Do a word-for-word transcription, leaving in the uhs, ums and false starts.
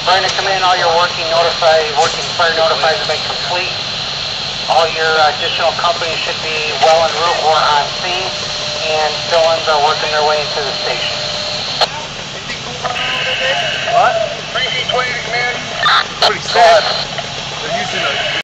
Brandon, come in. All your working notified, working fire notifies have been complete. All your additional companies should be well en route or on scene, and fill-ins are working their way into the station. What? three C twenty, command. Pretty sad. They're using a